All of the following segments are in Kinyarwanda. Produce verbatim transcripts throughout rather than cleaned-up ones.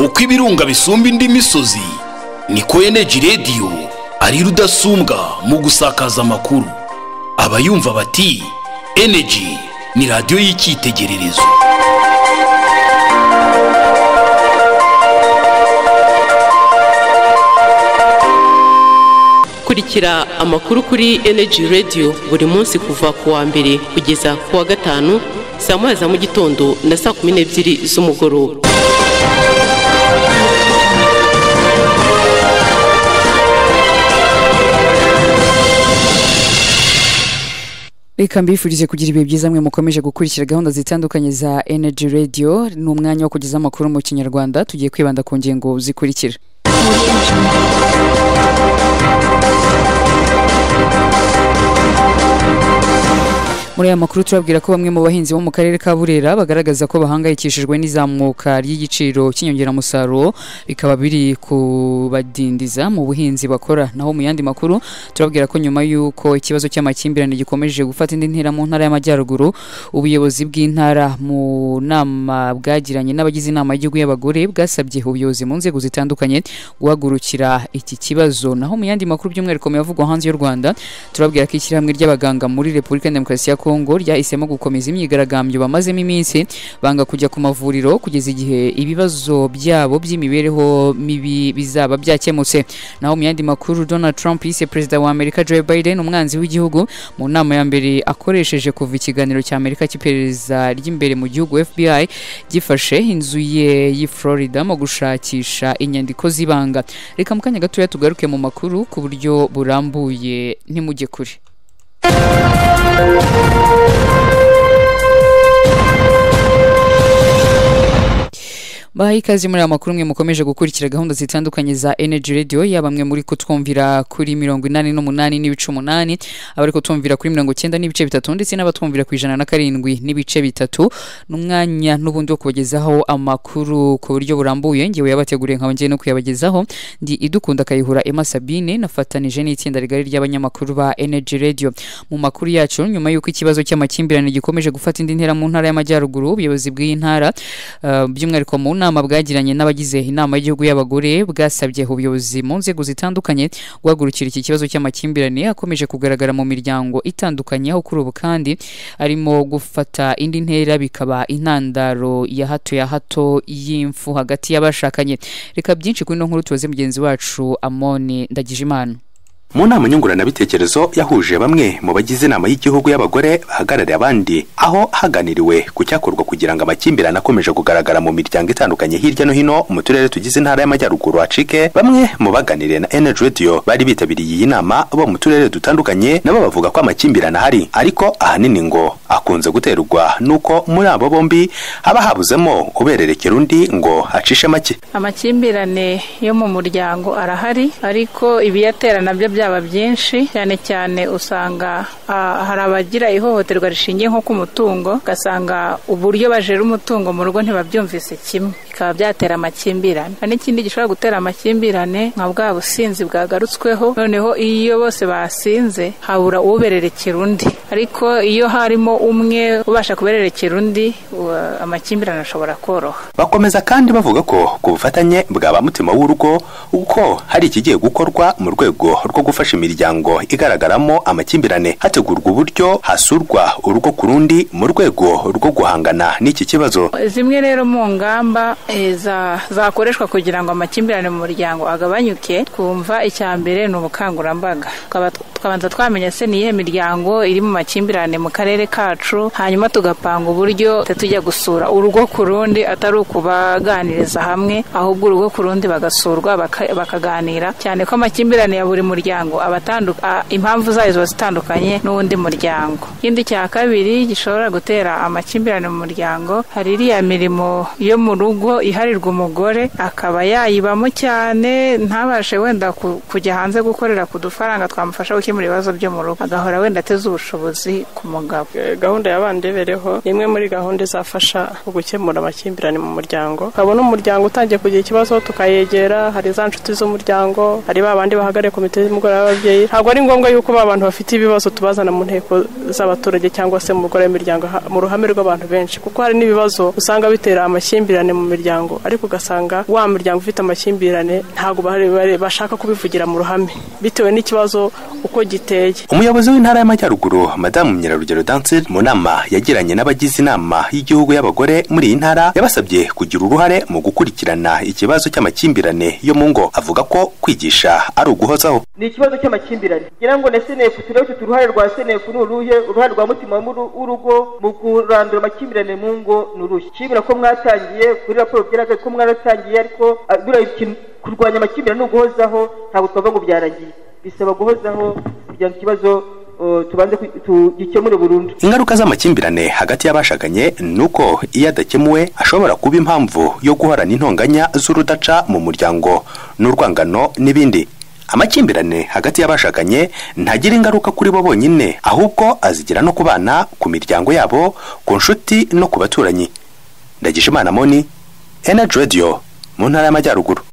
uko ibirunga bisumba indi misozi niko Energy Radio ari rudasumbwa mu gusakaza amakuru. Abayumva bati Energy ni radio y'icyitegererezo. Kurikira amakuru kuri Energy Radio buri munsi kuva ku wa mbere kugeza ku wa gatanu saa moya za mu gitondo na saa kumi n'ebyiri z'umugoroba. Reka mbifurize kugira ibihe byiza mwe mukomeje gukurikira gahunda zitandukanye za Energy Radio. Ni umwanya wo kugeza amakuru mu Kinyarwanda, tugiye kwibanda ku ngingo zikurikira. Muri aya makuru turabwira ko bamwe mu bahinzi bo mu karere ka Burera bagaragaza ko bahangayikishijwe n'izamuka ry'igiciro cy'inyongeramusaruro bikaba biri kubadindiza mu buhinzi bakora. Naho mu yandi makuru turabwira ko nyuma y'uko ikibazo cy'amakimbirane gikomeje gufata indi ntera mu ntara y'Amajyaruguru, ubuyobozi bw'intara mu nama bwagiranye n'abagize inama y'igihugu y'abagore bwasabye ubuyobozi mu nzego zitandukanye guhagurukira iki kibazo. Naho mu yandi makuru by'umwihariko yavugwa hanze y'u Rwanda turabwira ko ishyirahamwe ry'abaganga muri Repubulika ya Demokarasi ya Kongo ryahisemo gukomeza imyigaragambyo bamazemo iminsi banga kujya ku mavuriro kugeza igihe ibibazo byabo by'imibereho mibi bizaba byakemutse. Naho mu yandi makuru Donald Trump yise Perezida wa Amerika Joe Biden umwanzi w'igihugu mu nama ya mbere akoresheje kuva ikiganiro cya Amerika cy'iperereza ry'imbere mu gihugu F B I gifashe inzu ye y'i Florida mu gushakisha inyandiko zibanga. Reka mu kanya gatoya tugaruke mu makuru ku buryo burambuye, ntimujye kure. Baha ikaze muri amakuru mwe mukomeje gukurikira gahunda zitandukanye za Energy Radio, yaba mwe muri kutwumvira kuri mirongo inani n'umunani n'ibice umunani, abari kutwumvira kuri mirongo icyenda n'ibice bitatu ndetse n'abatwumvira ku ijana na karindwi n'ibice bitatu. N'umwanya n'ubundi wo kubagezaho amakuru ku buryo burambuye, ngewe yabateguriye nkaho ngiye no kuyabagezaho ndi Idukunda Kayihura Emma Sabine, nafatanije n'itsinda rigari ry'abanyamakuru ba Energy Radio. Mu makuru yacu, nyuma y'uko ikibazo cy'amakimbirane gikomeje gufata indi ntera mu ntara y'Amajyaruguru, ubuyobozi bw'intara uh, by'umwihariko mu nama bwagiranye n'abagize inama y'igihugu y'abagore bwasabye ubuyobozi mu nzego zitandukanye guhagurukira iki kibazo cy'amakimbirane akomeje kugaragara mu miryango itandukanye, aho kuri ubu kandi arimo gufata indi ntera bikaba intandaro ya hato ya hato y'imfu hagati y'abashakanye. Reka byinshi kuri no nkuru tubaze mugenzi wacu Amoni Ndagijimana. Mu nama nyunguranabitekerezo yahuje bamwe mu bagize inama y'igihugu y'abagore bahagarariye abandi, aho haganiriwe ku cyakorwa kugira ngo amakimbirane akomeje kugaragara mu miryango itandukanye hirya no hino mu turere tugize intara y'Amajyaruguru acike. Bamwe mu baganiriye na Energy Radio bari bitabiriye iyi nama bo mu turere dutandukanye, nabo bavuga ko amakimbirane ahari, ariko ahanini ngo akunze guterwa nuko muri abo bombi haba habuzemo ubererekera undi ngo acishe make. Amakimbirane yo mu muryango arahari, ariko ibiyatera nabyo byaba byinshi, cyane cyane usanga uh, hari abagira ihohoterwa rishingiye nko ku mutungo, gasanga uburyo bajera umutungo mu rugo ntibabyumvise kimwe, bikaba byatera amakimbirane. Kandi ikindi gishobora gutera amakimbirane nka bwa businzi bwagarutsweho, noneho iyo bose basinze habura ubererekera undi, ariko iyo harimo umwe ubasha kubererekera undi uh, amakimbirane ashobora koroha. Bakomeza kandi bavuga ko ku bufatanye bwa ba mutima w'urugo uko hari ikigiye gukorwa mu rwego rwo gufasha imiryango igaragaramo amakimbirane, hategurwa uburyo hasurwa urugo ku rundi mu rwego rwo guhangana n'iki kibazo. Zimwe rero mu ngamba e, za zakoreshwa kugira ngo amakimbirane mu muryango agabanyuke, twumva icya mbere ni ubukangurambaga. Tukabanza twamenya se niye miryango iri mu makimbirane mu karere kacu, hanyuma tugapanga uburyo tujya gusura urugo ku rundi, atari ukubaganiriza hamwe, ahubwo urugo ku rundi bagasurwa bakaganira, cyane ko amakimbirane ya buri muryango abatanduka impamvu zayo zo zitandukanye n'undi muryango. Ikindi cya kabiri gishobora gutera amakimbirane mu muryango, hari iriya mirimo yo mu rugo iharirwa umugore akaba yayibamo cyane, ntabashe wenda kujya hanze gukorera ku dufaranga twamufasha gukemura ibibazo byo mu rugo, agahora wenda ateze ubushobozi ku mugabo. Gahunda yabandebereho nimwe muri gahunda izafasha gukemura amakimbirane mu muryango. Kabone umuryango utangiye kugira ikibazo tukayegera, hari za nshuti z'umuryango, hari babandi bahagare komite y'umugore w'ababyeyi. Ntabwo ari ngombwa yuko abantu bafite ibibazo tubazana mu nteko z'abaturage cyangwa se mu mugore w'imiryango mu ruhame rw'abantu benshi, kuko hari n'ibibazo usanga bitera amakimbirane mu miryango miryango ariko ugasanga wa muryango ufite amakimbirane ntago bashaka kubivugira mu ruhame bitewe n'ikibazo uko giteye. Umuyobozi w'intara y'Amajyaruguru Madamu Nyirarugero Dansel mu nama yagiranye n'abagize inama y'igihugu y'abagore muri iyi ntara yabasabye kugira uruhare mu gukurikirana ikibazo cy'amakimbirane yo mu ngo. Avuga ko kwigisha ari uguhozaho. Ni ikibazo cy'amakimbirane kugira ngo na S N F turebe uruhare rwa S N F n'uruhe uruhare rwa mutima w'urugo mu kurandura amakimbirane mu ngo n'uruhe. Kibira ko mwatangiye kuri raporo byaraga ko mwaratangiye ariko kurwanya amakimbirane n'uguhozaho ntabwo twava ngo byaragiye. Bisaba guhozaho kugira ngo ikibazo tubanze tugikemure burundu. Ingaruka z'amakimbirane hagati y'abashakanye nuko iyo adakemuwe ashobora kuba impamvu yo guhorana intonganya z'urudaca mu muryango n'urwangano n'ibindi. Amakimbirane hagati y'abashakanye ntagira ingaruka kuri bo bonyine ahubwo azigira no kubana, ku miryango yabo, ku nshuti no ku baturanyi. Ndagijimana Moni, Energy Radio mu ntara y'Amajyaruguru.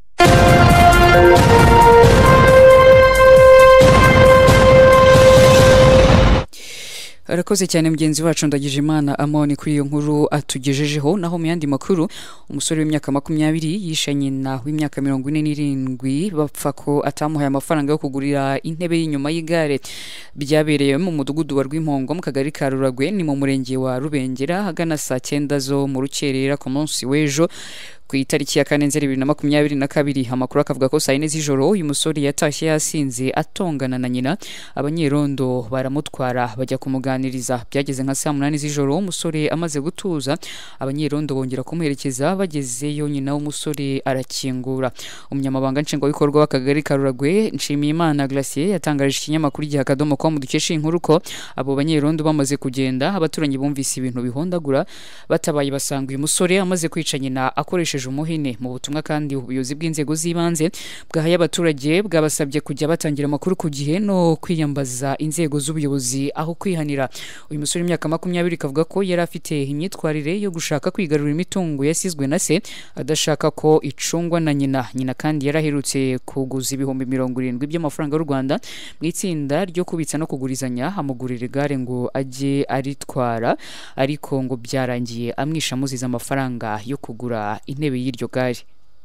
Arakoze cyane mugenzi wacu Ndagijimana Amoni kuri iyo nkuru atugejejeho. Naho mu yandi makuru, umusore w'imyaka makumyabiri yishanye na w'imyaka mirongo ine n'irindwi bapfa ko atamuhaye amafaranga yo kugurira intebe y'inyuma y'igare. Byabereye mu mudugudu wa Rwimpongo mu kagari ka Ruragwe ni mu murenge wa Rubengera hagana saa cyenda zo mu rukerera ku munsi w'ejo ku itariki ya kane nzeri bibiri na makumyabiri na kabiri. Amakuru akavuga ko saa yine z'ijoro uyu musore yatashye yasinze atongana na nyina. Abanyerondo baramutwara bajya kumuganiriza. Byageze nka saa munani z'ijoro umusore amaze gutuza, abanyerondo bongera kumuherekeza. Bagezeyo nyina w'umusore arakingura. Umunyamabanga nshingwabikorwa w'akagari ka Ruragwe Nshimiyimana Glacier yatangaje ikinyamakuru Igihe Akadomo ko mu dukesha inkuru ko abo banyerondo bamaze kugenda, abaturanyi bumvise ibintu bihondagura batabaye basanga uyu musore amaze kwica nyina akoresheje umuhine. Mu butumwa kandi ubuyobozi bw'inzego z'ibanze bwahaye abaturage bwabasabye kujya batangira amakuru ku gihe no kwiyambaza inzego z'ubuyobozi aho kwihanira. Uyu musore w'imyaka makumyabiri kavuga ko yari afite imyitwarire yo gushaka kwigarurira imitungo yasizwe na se adashaka ko icungwa na nyina. Nyina kandi yaraherutse kuguza ibihumbi mirongo irindwi by'amafaranga y'u Rwanda mu itsinda ryo kubitsa no kugurizanya, amugurira igare ngo ajye aritwara, ariko ngo byarangiye amwisha amuziza amafaranga yo kugura intebe y'iryo gare.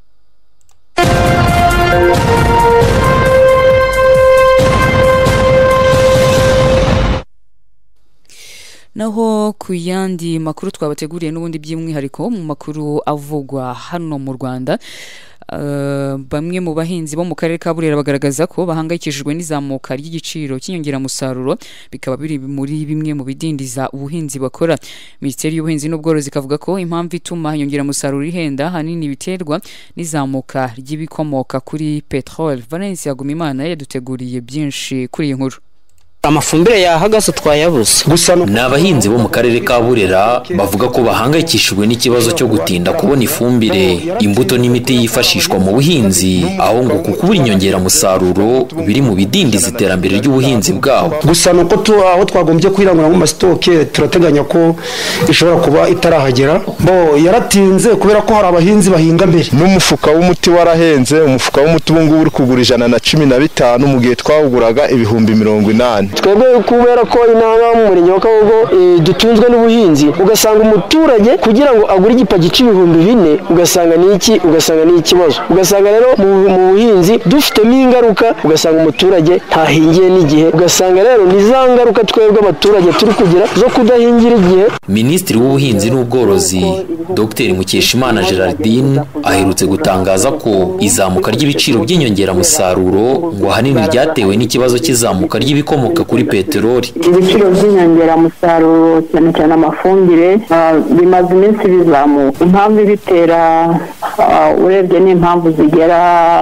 Naho ku yandi makuru twabateguriye n'ubundi by'umwihariko mu makuru avugwa hano mu Rwanda, Uh, bamwe mu bahinzi bo mu karere ka Burera bagaragaza ko bahangayikishijwe n'izamuka ry'igiciro cy'inyongeramusaruro, bikaba biri muri bimwe mu bidindiza ubuhinzi bakora. Minisiteri y'Ubuhinzi n'Ubworozi ikavuga ko impamvu ituma inyongeramusaruro ihenda hanini biterwa n'izamuka ry'ibikomoka kuri petrol. Valence Yagumimana yaduteguriye byinshi kuri iyi nkuru. Amafumbire yahagaze twayabuze. Gusa n'abahinzi bo mu karere ka Burera bavuga ko bahangayikishijwe n'ikibazo cyo gutinda kubona ifumbire, imbuto n'imiti yifashishwa mu buhinzi, aho ngo kukubura inyongera musaruro biri mu bidindiza iterambere ry'ubuhinzi bwabo. Gusa nuko tu aho twagombye kwirangura mu masitoke turateganya ko ishobora kuba itarahagera. Bo yaratinze kubera ko hari abahinzi bahinga mbere. N'umufuka w'umuti warahenze, umufuka w'umuti ubungubu uri kugura ijana na cumi na bitanu mu gihe twawuguraga ibihumbi mirongo inani. Twebwe kubera ko intara mu murenge wa Kagogo e, dutunzwe n'ubuhinzi, ugasanga umuturage kugira ngo agure igipaki c'ibihumbi bine ugasanga niki ugasanga ni ikibazo. Ugasanga rero mu, mu buhinzi dufitemo ingaruka, ugasanga umuturage ntahingiye n'igihe, ugasanga rero ni za ngaruka twebwe abaturage turi kugira zo kudahingira igihe. Minisitiri w'Ubuhinzi n'Ubworozi Dr Mukeshimana Gerardine aherutse gutangaza ko izamuka ry'ibiciro by'inyongeramusaruro ngo ahanini ryatewe n'ikibazo cy'izamuka ry'ibikomoka kuri peteroli. Ibiciro by'inyongeramusaruro cyane cyane amafumbire bimaze iminsi bizamuka. Impamvu ibitera urebye n'impamvu zigera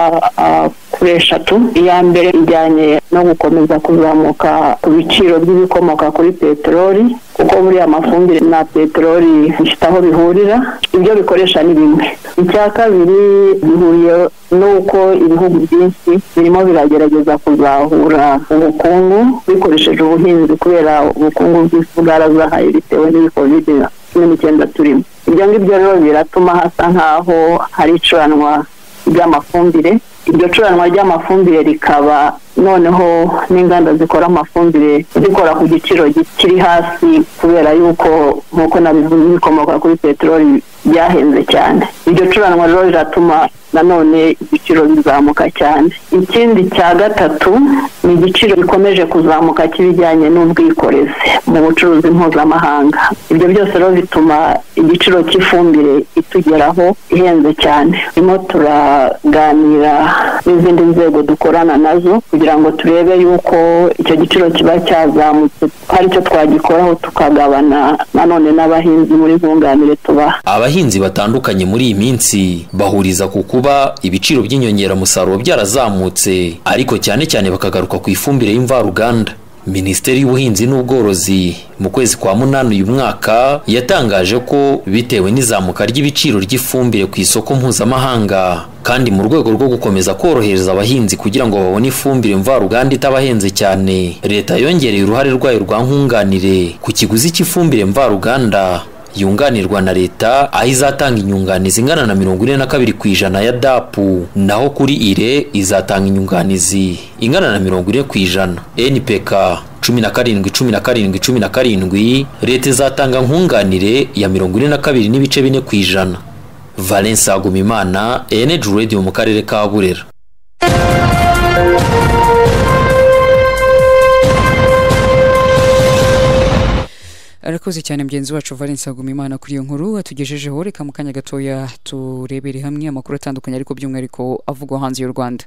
kuri eshatu. Iya mbere ijyanye no gukomeza kuzamuka ku biciro by'ibikomoka kuri peteroli, kuko buriya amafumbire na peteroli bifite aho bihurira, ibyo bikoresha ni bimwe. Icya kabiri bihuriye n'uko ibihugu byinshi birimo biragerageza kuzahura ubukungu bikoresheje ubuhinzi, kubera ubukungu bw'isi bwarazahaye bitewe n'iyi covid cumi n'icyenda turimo. Ibyo ngibyo rero biratuma hasa nk'aho hari icuranwa ry'amafumbire. Iryo curanwa ry'amafumbire rikaba noneho n'inganda zikora amafumbire zikora ku giciro kiri hasi, kubera yuko nk'uko nabivuze bikomoka kuri peteroli byahenze cyane. Iryo curanwa rero riratuma nanone igiciro bizamuka cyane. Ikindi cya gatatu ni igiciro gikomeje kuzamuka kibijyanye n'ubwikorezi mu bucuruzi mpuzamahanga. Ibyo byose rero bituma igiciro cy'ifumbire itugeraho ihenze cyane. Turimo turaganira n'izindi nzego dukorana nazo kugira ngo turebe yuko icyo giciro kiba cyazamutse hari icyo twagikoraho tukagabana nanone n'abahinzi muri nkunganire tubaha. Abahinzi batandukanye muri iyi minsi bahuriza ku kuba ibiciro by'inyongeramusaruro byarazamutse, ariko cyane cyane bakagaruka ku ifumbire y'imvaruganda. Minisiteri y'Ubuhinzi n'Ubworozi mu kwezi kwa munani uyu mwaka yatangaje ko bitewe n'izamuka ry'ibiciro ry'ifumbire ku isoko mpuzamahanga kandi mu rwego rwo gukomeza korohereza abahinzi kugira ngo babone ifumbire mvaruganda itabahenze cyane, leta yongereye uruhare rwayo rwa nkunganire ku kiguzi cy'ifumbire mvaruganda yunganirwa na leta, aho izatanga inyunganizi ingana na mirongo ine na kabiri ku ijana ya D A P, naho kuri ire izatanga inyunganizi ingana na mirongo ine ku ijana. N P K cumi na karindwi cumi na karindwi cumi na karindwi, leta izatanga nkunganire ya mirongo ine na kabiri n'ibice bine ku ijana. Valence Agumimana, Energy Radio mu karere ka Burera. Arakoze cyane mgenzi wacu Valence Agumimana kuri iyo nkuru atugejejeho. Reka mu kanya gatoya turebere hamwe amakuru atandukanye ariko by'umwihariko avugwa hanze y'u Rwanda.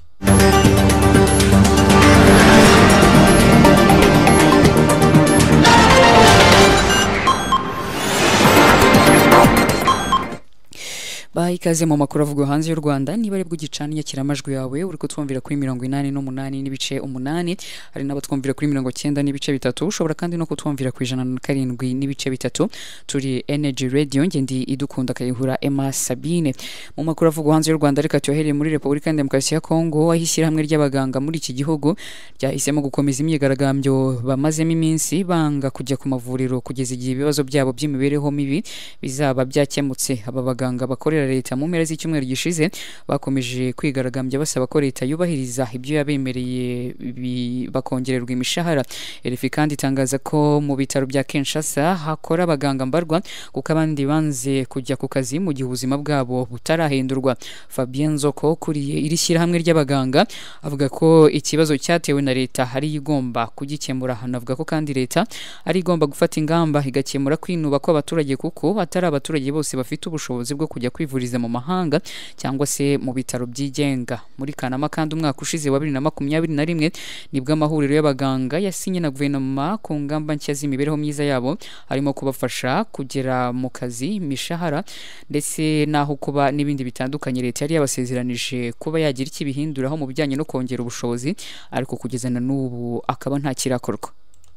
Baha ikaze mu makuru avugwa hanze y'u Rwanda. Niba ari bwo gicaniye kiramajwi yawe uri kutwumvira kuri mirongo inani n'umunani n'ibice umunani, hari n'abatwumvira kuri mirongo cyenda n'ibice bitatu, ushobora kandi no kutwumvira ku ijana na karindwi n'ibice bitatu. Turi Energy Radio, ngendi idukunda Kayihura Emma Sabine. Mu makuru avugwa hanze y'u Rwanda reka tuyahereye muri Repubulika Demokarasi ya Kongo, aho ishyirahamwe ry'abaganga muri iki gihugu ryahisemo gukomeza imyigaragambyo bamazemo iminsi banga kujya ku mavuriro kugeza igihe ibibazo byabo by'imibereho mibi bizaba byakemutse. Aba baganga bakorera leta mu mpera z'icyumweru gishize bakomeje kwigaragambya basaba ko leta yubahiriza ibyo yabemereye bakongererwa imishahara. R F I kandi itangaza ko mu bitaro bya Kinshasa hakora abaganga mbarwa kuko abandi banze kujya ku kazi mu gihe ubuzima bwabo butarahindurwa. Fabien Nzoko kuriye iri shyirahamwe ry'abaganga avuga ko ikibazo cyatewe na leta hari igomba kugikemura. Hanavuga ko kandi leta ari igomba gufata ingamba igakemura kwinuba kw'abaturage kuko atari abaturage bose bafite ubushobozi bwo kujya kwivuriza mu mahanga cyangwa se mu bitaro byigenga. Muri Kanama kandi umwaka ushize wa bibiri na makumyabiri na rimwe nibwo amahuriro y'abaganga yasinye na guverinoma ku ngamba nshya z'imibereho myiza yabo, harimo kubafasha kugera mu kazi, imishahara ndetse naho kuba n'ibindi bitandukanye. Leta yari yabasezeranije kuba yagira iki bihinduraho mu bijyanye no kongera ubushobozi, ariko kugeza na n'ubu akaba nta kirakorwa.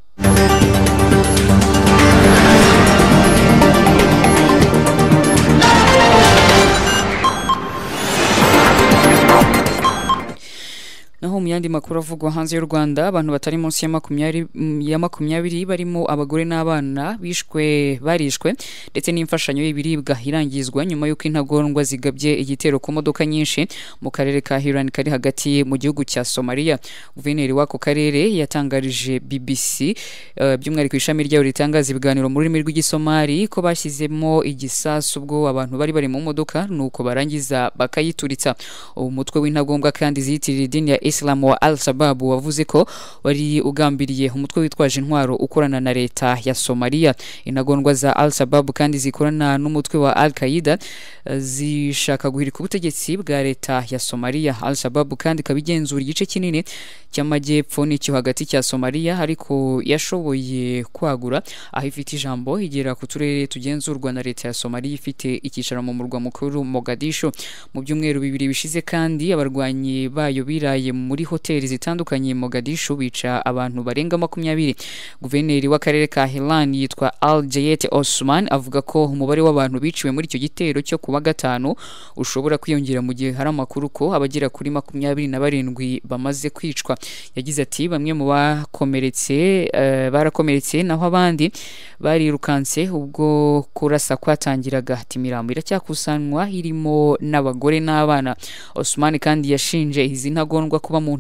Naho mu yandi makuru avugwa hanze y'u Rwanda, abantu batari munsi ya makumyabiri ya makumyabiri barimo abagore n'abana bishwe barishwe ndetse n'imfashanyo y'ibiribwa irangizwa nyuma y'uko intagondwa zigabye igitero ku modoka nyinshi mu karere ka Hiran kari hagati mu gihugu cya Somalia. Guverineri w'ako karere yatangarije B B C uh, by'umwihariko ishami ryayo ritangaza ibiganiro mu rurimi rw'igisomali ko bashyizemo igisasu ubwo abantu bari bari mu modoka nuko barangiza bakayituritsa. Uwo mutwe w'intagondwa kandi ziyitirira idini ya Islam wa Al-Shabaab wavuze ko wari ugambiriye umutwe witwaje intwaro ukorana na leta ya Somalia. Intagondwa za Al-Shabaab kandi zikorana n'umutwe wa Al-Qaeda zishaka guhirika ubutegetsi bwa leta ya Somalia. Al-Shabaab kandi kabigenzura igice kinini cy'amajyepfo n'icyo hagati cya Somalia, ariko yashoboye kwagura aho ifite ijambo igera ku turere tugenzurwa na leta ya Somalia ifite icyicaro mu murwa mukuru Mogadishu. Mu byumweru bibiri bishize kandi abarwanyi bayo biraye muri hoteli zitandukanye Mogadishu bica abantu barenga makumyabiri. Guverineri w'akarere ka Hiran yitwa Al-Jayet Osman avuga ko umubare w'abantu biciwe muri icyo gitero cyo kuwa gatanu ushobora kwiyongera mu gihe hari amakuru ko abagera kuri makumyabiri na barindwi bamaze kwicwa. Yagize ati bamwe mu bakomeretse uh, barakomeretse naho abandi barirukanse ubwo kurasa kwatangiraga. Ati imirambo iracyakusanwa irimo n'abagore n'abana. Osman kandi yashinje izi ntagondwa kuba mu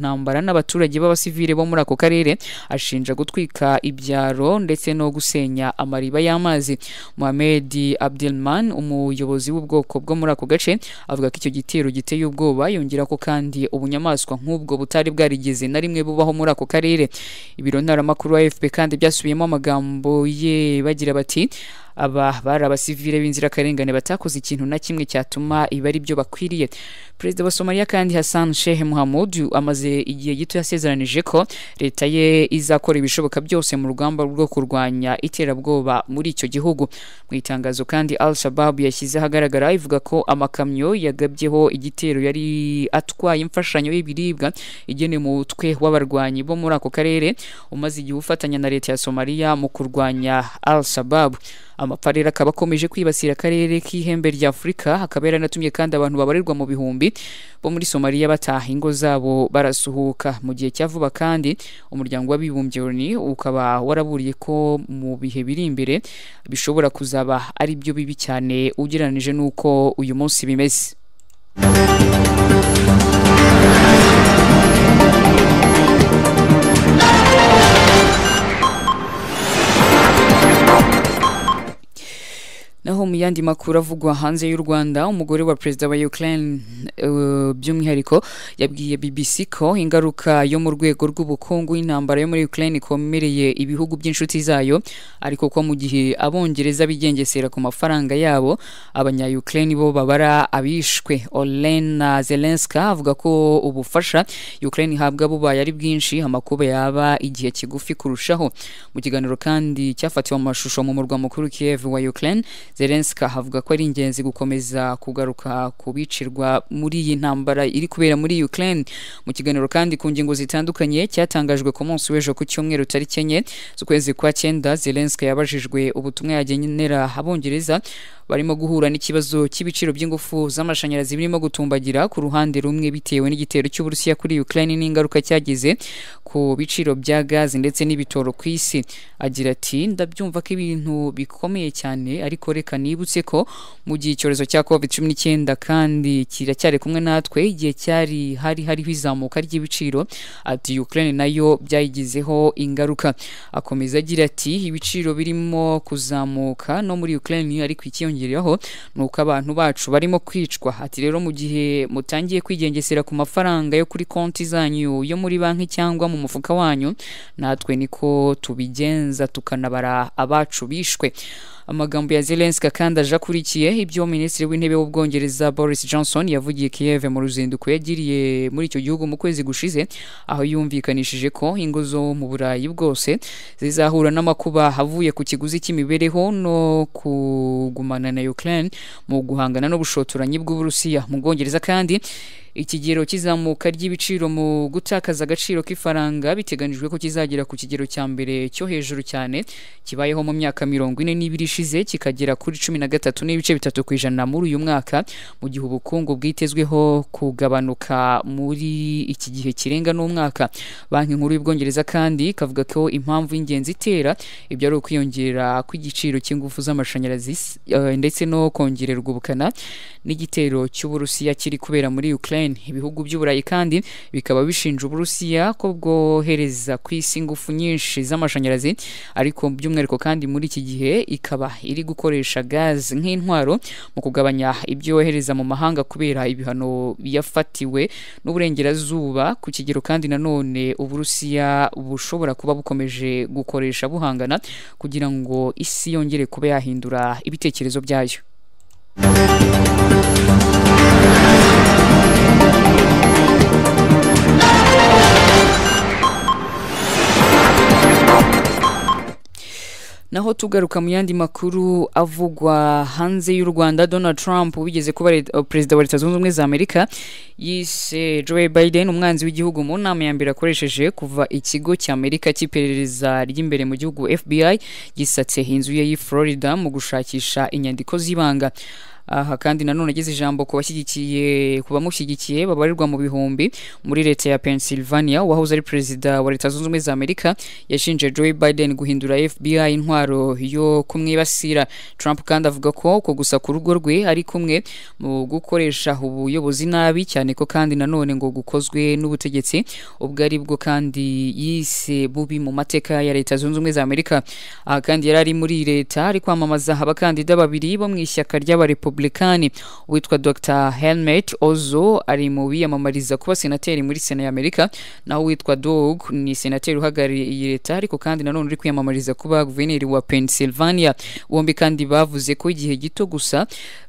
ntambara n'abaturage b'abasivile bo muri ako karere ashinja gutwika ibyaro ndetse no gusenya amariba y'amazi. Mohamed Abdelman umuyobozi w'ubwoko bwo muri ako gace avuga ko icyo gitero giteye ubwoba, yongera ko kandi ubunyamaswa nk'ubwo butari bwarigeze na rimwe bubaho muri ako karere. Ibiro ntaramakuru wa A F P kandi byasubiyemo amagambo ye bagira bati aba bari abasivile b'inzirakarengane batakoze ikintu na kimwe cyatuma iba ari byo bakwiriye. Perezida wa Somalia kandi Hassan Sheikh Mohamud amaze igihe gito yasezeranije ko leta ye izakora ibishoboka byose mu rugamba rwo kurwanya iterabwoba muri icyo gihugu. Mu itangazo kandi Al-Shabaab yashyize ahagaragara ivuga ko amakamyo yagabyeho igitero yari atwaye imfashanyo y'ibiribwa igenewe mu mutwe w'abarwanyi bo muri ako karere umaze igihe ufatanya na leta ya Somalia mu kurwanya Al-Shabaab. Amaparera akaba akomeje kwibasira akarere k'ihembe rya Afurika, hakaba yaranatumye kandi abantu babarirwa mu bihumbi bo muri Somalia bataha ingo zabo barasuhuka. Mu gihe cya vuba kandi umuryango w'abibumbye O N U ukaba waraburiye ko mu bihe biri imbere bishobora kuzaba ari byo bibi cyane ugereranije n'uko uyu munsi bimeze. Naho mu yandi makuru avugwa hanze y'u Rwanda, umugore wa perezida wa Ukraine uh, by'umwihariko yabwiye B B C ko ingaruka yo mu rwego rw'ubukungu y'intambara yo muri Ukraine ikomereye ibihugu by'inshuti zayo, ariko ko mu gihe abongereza bigengesera ku mafaranga yabo abanya Ukraine bo babara abishwe. Olena Zelenska avuga ko ubufasha Ukraine ihabwa bubaye ari bwinshi amakuba yaba igihe kigufi kurushaho. Mu kiganiro kandi cyafatiwe mu mashusho mu murwa mukuru Kiev wa Ukraine, Zelenska avuga ko ari ingenzi gukomeza kugaruka kubicirwa muri iyi ntambara iri kubera muri Ukraine. Mu kiganiro kandi ku ngingo zitandukanye cyatangajwe ku munsi w'ejo ku cyumweru tariki enye z'ukwezi kwa cyenda, Zelenska yabajijwe ubutumwa yagenera abongereza barimo guhura n'ikibazo cy'ibiciro by'ingufu z'amashanyarazi birimo gutumbagira ku ruhande rumwe bitewe n'igitero cy'Uburusiya kuri Ukraine n'ingaruka cyagize ku biciro bya gazi ndetse n'ibitoro ku isi. Agira ati ndabyumva ko ibintu bikomeye cyane, ariko reka nibutse ko mu gihe icyorezo cya covid cumi n'icyenda kandi kiracyari kumwe natwe, igihe cyari hari hariho izamuka ry'ibiciro, ati Ukraine nayo byayigizeho ingaruka. Akomeza agira ati ibiciro birimo kuzamuka no muri Ukraine, ariko ikiyongeraho nuko abantu bacu barimo kwicwa. Ati rero mu gihe mutangiye kwigengesera ku mafaranga yo kuri konti zanyu yo muri banki cyangwa mu mufuka wanyu, natwe niko tubigenza tukanabara abacu bishwe. Amagambo ya Zelenska kandi aje akurikiye ibyo Minisitiri w'Intebe w'Ubwongereza Boris Johnson yavugiye Kiev mu ruzinduko yagiriye muri icyo gihugu mu kwezi gushize, aho yumvikanishije ko ingo zo mu Burayi bwose zizahura n'amakuba avuye ku kiguzi cy'imibereho no kugumana na Ukraine mu guhangana n'ubushotoranyi bw'Uburusiya. Mu Bwongereza kandi ikigero kizamuka ry'ibiciro mu gutakaza agaciro k'ifaranga biteganijwe ko kizagera ku kigero cya mbere cyo hejuru cyane kibayeho mu myaka mirongo ine n'ibiri ishize, kikagera kuri cumi na gatatu n'ibice bitatu ku ijana muri uyu mwaka, mu gihe ubukungu bwitezweho kugabanuka muri iki gihe kirenga n'umwaka. Banki nkuru y'Ubwongereza kandi ikavuga ko impamvu y'ingenzi itera ibyo ari ukwiyongera kw'igiciro cy'ingufu z'amashanyarazi uh, ndetse no kongererwa ubukana n'igitero cy'Uburusiya kiri kubera muri Ukraine. Ibihugu by'Uburayi kandi bikaba bishinja Uburusiya ko bwohereza ku isi ingufu nyinshi z'amashanyarazi, ariko by'umwihariko kandi muri iki gihe ikaba iri gukoresha gaz nk'intwaro mu kugabanya ibyo yohereza mu mahanga kubera ibihano yafatiwe n'Uburengerazuba. Ku kigero kandi nanone Uburusiya bushobora kuba bukomeje gukoresha buhangana kugira ngo isi yongere kuba yahindura ibitekerezo byayo. Naho tugaruka mu yandi makuru avugwa hanze y'u Rwanda, Donald Trump wigeze kuba perezida wa Leta Zunze Ubumwe za Amerika yise Joe Biden umwanzi w'igihugu mu nama ya mbere akoresheje kuva ikigo cy'Amerika cy'iperereza ry'imbere mu gihugu F B I gisatse inzu ye y'i Florida mu gushakisha inyandiko z'ibanga. aha kandi nanone ageze ijambo ku bashyigikiye ku bamushyigikiye babarirwa mu bihumbi muri leta ya Pennsylvania wahoze ari perezida wa Leta Zunze Ubumwe za Amerika yashinje Joe Biden guhindura F B I intwaro yo kumwibasira. Trump kandi avuga ko ko gusa ku rugo rwe ari kumwe mu gukoresha ubuyobozi nabi cyane ko kandi nanone ngo gukozwe n'ubutegetsi ubwo ari bwo kandi yise bubi mu mateka ya Leta Zunze Ubumwe za Amerika. Aha kandi yari ari muri leta ari kwamamaza abakandida babiri bo mu ishyaka ry'abarepublikani witwa Doctor Helmut Ozo ari mu biyamamariza kuba senateri muri Sena ya Amerika, naho witwa Doug ni senateri uhagarariye leta ariko kandi nanone uri kwiyamamariza kuba guverineri wa Pennsylvania. Bombi kandi bavuze ko igihe gito gusa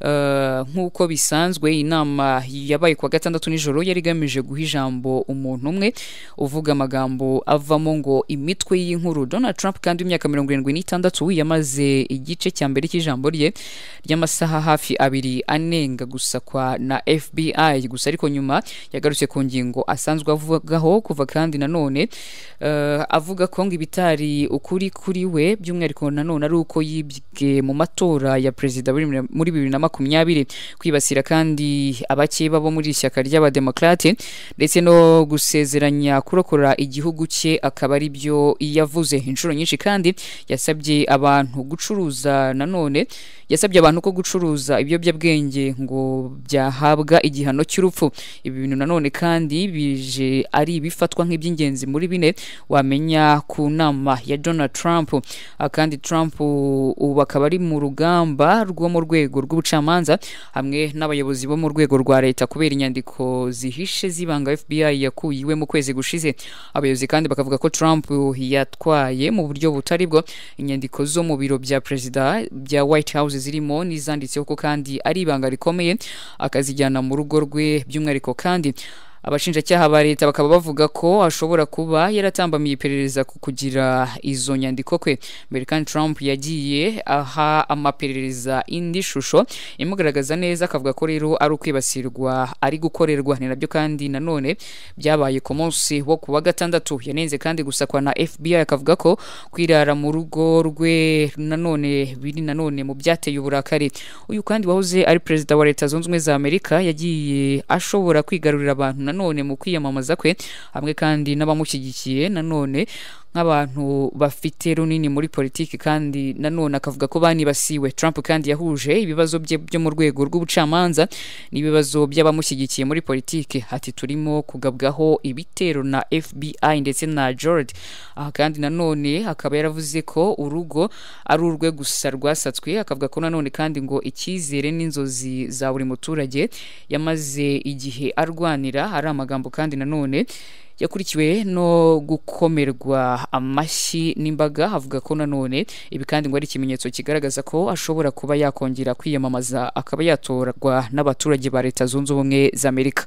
uh, nk'uko bisanzwe inama yabaye kwa gatandatu nijoro yari gamije guha ijambo umuntu umwe uvuga amagambo avamo ngo imitwe y'inkuru. Donald Trump kandi imyaka mirongo irindwi n'itandatu yamaze igice cya mbere cy'ijambo rye ry'amasaha hafi abiri anenga gusa kwa na F B I gusa ariko nyuma yagarutse ku ngingo asanzwe avugaho kuva kandi nanone uh, avuga ko ngo ibitari ukuri kuri we by'umwihariko nanone ari uko yibwe mu matora ya perezida muri bibiri na makumyabiri, kwibasira kandi abakeba bo muri ishyaka ry'abademokrate ndetse no gusezeranya kurokora igihugu cye akaba ari byo yavuze inshuro nyinshi. Kandi yasabye abantu gucuruza nanone yasabye abantu ko gucuruza ibiyobyabwenge ngo byahabwa igihano cy'urupfu. Ibi bintu nanone kandi bije ari bifatwa nk'iby'ingenzi muri bine wamenya ku nama ya Donald Trump. Kandi Trump ubu akaba ari mu rugamba rwo mu rwego rw'ubucamanza hamwe n'abayobozi bo mu rwego rwa leta kubera inyandiko zihishe zibanga F B I yakuyiwe mu kwezi gushize. Abayobozi kandi bakavuga ko Trump yatwaye mu buryo butari bwo inyandiko zo mu biro bya perezida bya White House zirimo n'izanditseho ko kandi ari ibanga rikomeye akazijyana mu rugo rwe by'umwihariko. Kandi abashinjacyaha ba leta bakaba bavuga ko ashobora kuba yaratambamiye iperereza kugira izo nyandiko kwe. Mbere kandi Trump yagiye aha amaperereza indi shusho imugaragaza neza akavuga ko rero ari ukwibasirwa ari gukorerwa. Ni nabyo kandi nanone byabaye ku munsi wo kuwa gatandatu. Yanenze kandi gusakwa na F B I akavuga ko kwirara mu rugo rwe nanone biri nanone mu byateye uburakari. Uyu kandi wahoze ari perezida wa Leta Zunze Ubumwe za Amerika yagiye ashobora kwigarurira abantu none mu kwiyamamaza kwe hamwe kandi n'abamushyigikiye nanone nk'abantu bafite runini muri politiki kandi nanone akavuga ko banibasiwe. Trump kandi yahuje ibibazo bye byo mu rwego rw'ubucamanza n'ibibazo by'abamushyigikiye muri politiki. Ati turimo kugabwaho ibitero na F B I ndetse na George. Aha kandi nanone akaba yaravuze ko urugo ari urwe gusa rwasatswe. Akavuga ko nanone kandi ngo icyizere n'inzozi za buri muturage yamaze igihe arwanira ari amagambo kandi nanone yakurikiwe no gukomerwa amashyi n'imbaga. Avuga ko nanone ibi kandi ngo ari ikimenyetso kigaragaza ko ashobora kuba yakongera kwiyamamaza akaba yatorwa n'abaturage ba Leta Zunze Ubumwe za Amerika.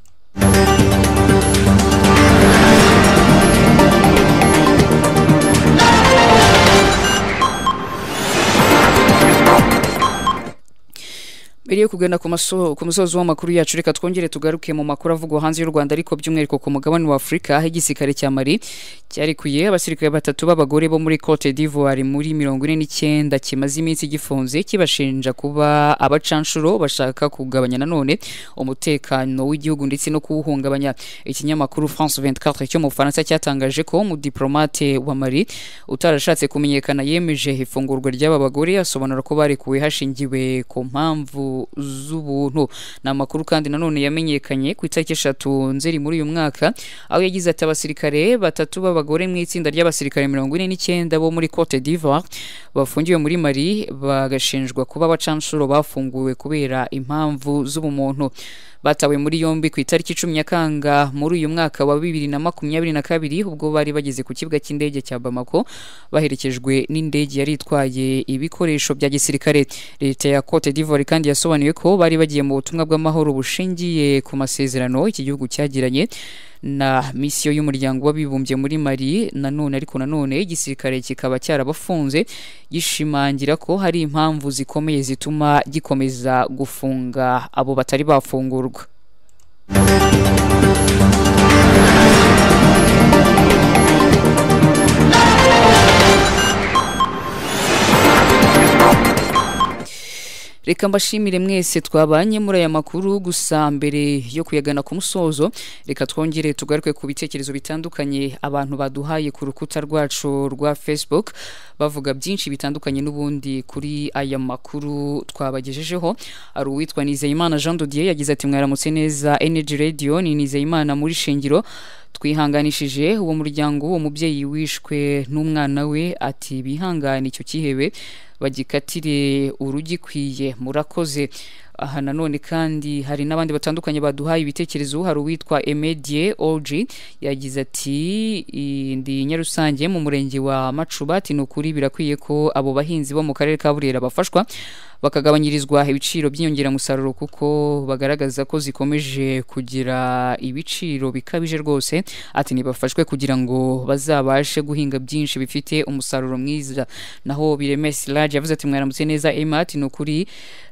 Mbere yo kugana ku maso ku musozo w'amakuru yacu reka twongere tugaruke mu makuru avugwa hanze y'u Rwanda ariko by'umwihariko ku mugabane wa Afrika aho igisirikare cya Mali cyarikuye abasirikare batatu b'abagore bo muri Cote d'Ivoire muri mirongo ine n'icyenda kimaze iminsi gifunze kibashinja kuba abacanshuro bashaka kugabanya nanone umutekano w'igihugu ndetse no kuwuhungabanya. Ikinyamakuru France vingt-quatre cyo mu Faransa cyatangaje ko mu diplomate wa Mali utarashatse kumenyekana yemeje ifungurwa ry'aba bagore asobanura ko barekuwe hashingiwe ku mpamvu z'ubuntu. Na makuru kandi nanone yamenyekanye ku itariki eshatu Nzeri muri uyu mwaka aho yagize ati abasirikare batatu b'abagore mu itsinda ry'abasirikare mirongo ine n'icyenda bo muri Cote d'Ivoire bafungiwe muri Mali bagashinjwa kuba abacanshuro bafunguwe kubera impamvu z'ubumuntu. Batawe muri yombi ku itariki icumi Nyakanga muri uyu mwaka wa bibiri na makumyabiri na kabiri ubwo bari bageze ku kibuga cy'indege cya Bamako baherekejwe n'indege yari itwaye ibikoresho bya gisirikare. Leta ya Cote d'Ivoire kandi yasobanuye ko bari bagiye mu butumwa bw'amahoro bushingiye ku masezerano iki gihugu cyagiranye na misiyo y'umuryango w'abibumbye muri Mali. Nanone ariko nanone igisirikare kikaba cyarabafunze gishimangira ko hari impamvu zikomeye zituma gikomeza gufunga abo batari bafungurwa. reka mbashimire mwese twabanye muri aya makuru gusa mbere yo kuyagana ku musozo reka twongere tugaruke ku bitekerezo bitandukanye abantu baduhaye ku rukuta rwacu rwa Facebook bavuga byinshi bitandukanye n'ubundi kuri aya makuru twabagejejeho ari uwitwa Nizeyimana Jean Dodier yagize ati mwaramutse neza Energy Radio ni Nizeyimana muri Shingiro twihanganishije uwo muryango uwo mubyeyi wishwe n'umwana we ati bihangane icyo kihebe bagikatire urugikwiye murakoze aha nanone kandi hari nabandi batandukanye baduhaye ibitekerezo hari uwitwa Emedie Oji yagize ati ndi Nyarusange mu murenge wa Macubati no kuri birakwiye ko abo bahinzi bo mu karere ka Burera bafashwa bakagabanyirizwa ibiciro by'inyongera musaruro kuko bagaragaza ko zikomeje kugira ibiciro bikabije rwose ati nibafashwe kugira ngo bazabashe guhinga byinshi bifite umusaruro mwiza naho Biremesi Large yavuze ati mwaramutse neza Emati no kuri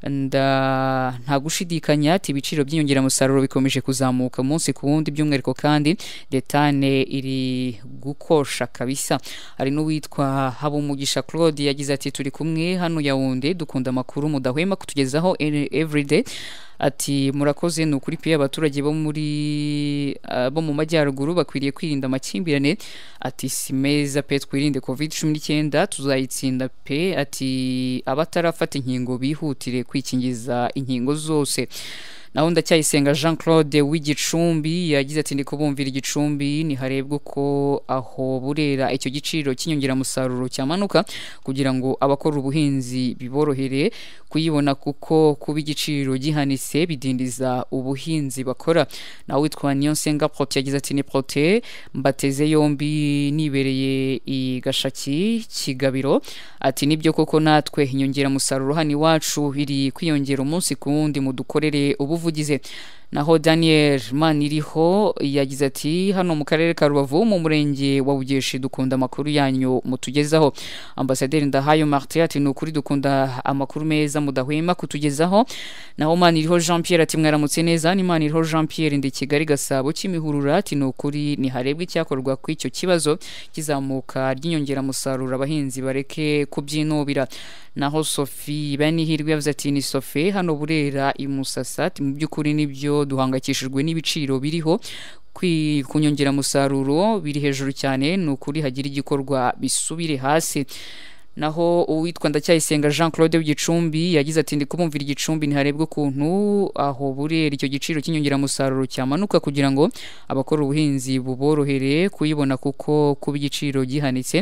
nda nta gushidikanya ati ibiciro by'inyongera musaruro bikomeje kuzamuka umunsi ku wundi by'umwihariko kandi detane iri gukosha kabisa ari n'uwitwa Habumugisha Claude yagize ati turi kumwe hano Yaounde dukunda amakuru mudahwema kutugezaho everyday ati murakoze no kuri pe abaturage bo muri uh, bo mu majyaruguru bakwiriye kwirinda amakimbirane ati simeza pe twirinde covid cumi n'icyenda tuzayitsinda pe ati abatarafata inkingo bihutire kwikingiza inkingo zose naho ndacyayisenga Jean Claude w'Igicumbi yagize ati ndikubumvira Igicumbi ni harebwe ko aho Burera icyo giciro cy'inyongera musaruro cyamanuka kugira ngo abakora ubuhinzi biborohere kuyibona kuko kuba igiciro gihanitse bidindiza ubuhinzi bakora naho witwa Niyonsenga Prote yagize ati ni Prote mbateze yombi nibereye i Gashaki Kigabiro ati nibyo koko natwe inyongera musaruro hani wacu iri kwiyongera umunsi ku wundi mu dukorere ubuvugize naho Daniel Maniriho yagize ati hano mu karere ka Rubavu mu murenge wa Bugeshi dukunda amakuru yanyu mutugezaho Ambassadeur Ndahayo Martin ati nukuri dukunda amakuru meza mudahwema kutugezaho naho Maniriho Jean Pierre ati mwaramutse neza ni Maniriho Jean Pierre ndi Kigali Gasabo Kimihurura ati nukuri ni harebwe icyakorwa ku icyo kibazo kizamuka ry'inyongera musaruro abahinzi bareke kubyinubira naho Sophie Banihirwe yavuze ati ni Sophie hano Burera imusasa ati mu byukuri nibyo duhangakishijwe n'ibiciro biriho kunyongera musaruro biri hejuru cyane nukuri hagira igikorwa bisubire hasi naho uwitwa Ndacyayisenga Jean Claude w'Igicumbi yagize ati ndikubumvira Igicumbi ni harebwe kuntu aho Burera icyo giciro cy'inyongera musaruro cyamanuka kugira ngo abakora ubuhinzi buborohere kuyibona kuko kuba igiciro gihanitse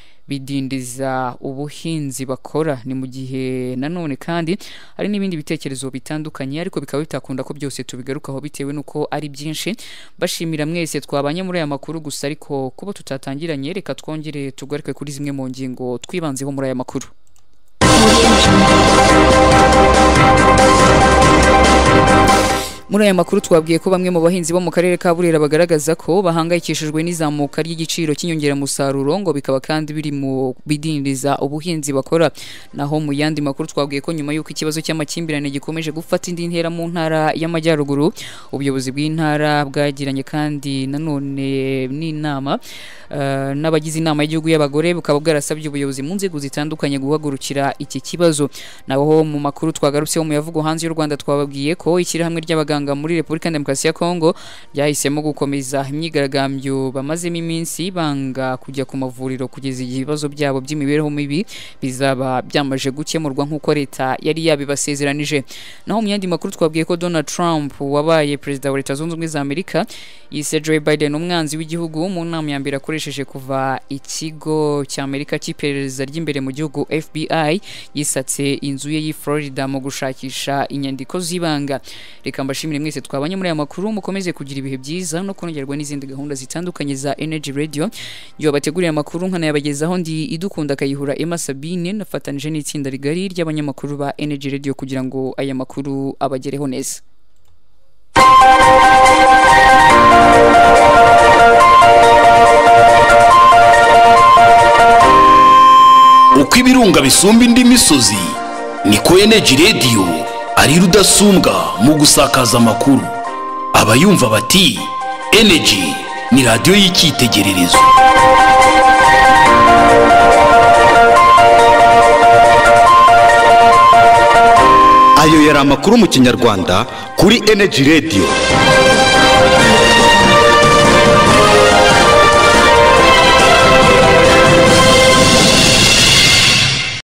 bidindiza ubuhinzi bakora ni mu gihe nanone kandi hari n'ibindi bitekerezo bitandukanye ariko bikaba bitakunda ko byose tubigarukaho bitewe nuko ari byinshi bashimira mwese twabanye muri aya makuru gusa ariko kuba tutatangiranye reka twongere tugaruke kuri zimwe mu ngingo twibanzeho muri aya makuru muri aya makuru twabwiye ko bamwe mu bahinzi bo mu karere ka Burera bagaragaza ko bahangayikishijwe n'izamuka ry'igiciro cy'inyongera musaruro ngo bikaba kandi biri mu bidindiza ubuhinzi bakora naho mu yandi makuru twabwiye ko nyuma y'uko ikibazo cy'amakimbirane gikomeje gufata indi ntera mu ntara y'amajyaruguru ubuyobozi bw'intara bwagiranye kandi nanone n'inama uh, n'abagize inama y'igihugu y'abagore bukaba bwarasabye ubuyobozi mu nzego zitandukanye guhagurukira iki kibazo naho mu makuru twagarutseho mu yavugo hanze y'u Rwanda twababwiye ko ikirahamwe ry'abaganga muri Republika Demokarasi ya Kongo yahisemo gukomeza imyigaragambyo bamazemo iminsi banga kujya ku mavuriro kugeza igihe ibibazo byabo by'imibereho mibi bizaba byamaje gukemurwa nk'uko leta yari yabibasezeranije naho mu yandi makuru twabwiye ko Donald Trump wabaye perezida wa Leta Zunze Ubumwe za Amerika yise Joe Biden umwanzi w'igihugu mu nama ya mbere akoresheje kuva ikigo cy'Amerika cy'iperereza ry'imbere mu gihugu F B I yisatse inzu ye y'i Florida mu gushakisha inyandiko z'ibanga reka mbashimire mwese twabanye muri aya makuru mukomeze kugira ibihe byiza no kunogerwa n'izindi gahunda zitandukanye za Energy Radio yo bateguriye amakuru nkanayabagezaho ndi idukunda kayihura Emma Sabine nafatanije n'itsinda rigari ry'abanyamakuru ba Energy Radio kugira ngo aya makuru abagereho neza uko ibirunga bisumba indi misozi niko Energy Radio ari rudasumbwa mu gusakaza amakuru abayumva bati Energy ni radio y'icyitegererezo. ayo yari amakuru mu kinyarwanda kuri Energy Radio.